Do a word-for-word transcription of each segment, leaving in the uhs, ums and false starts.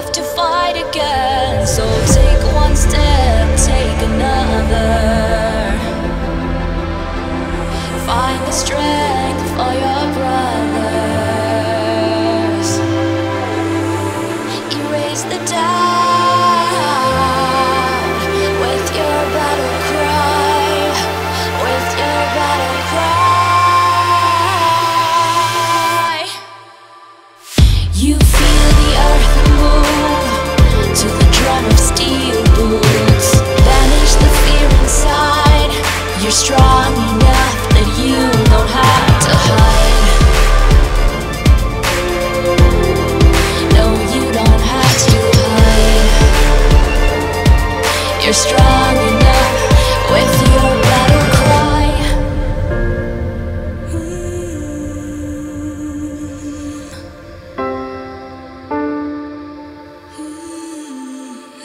have to fight again. So take one step, take another. Find the strength for your brothers. Erase the doubt with your battle cry, with your battle cry. You feel the earth move to the drum of steel boots. Banish the fear inside. You're strong enough that you don't have to hide. No, you don't have to hide. You're strong enough with your battle cry.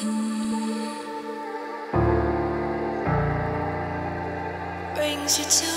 Brings you to